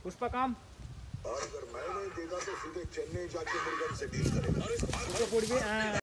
पुष्पा काम और अगर मैं नहीं देगा तो सीधे चेन्नई जाके मुर्गन से डील करेगा।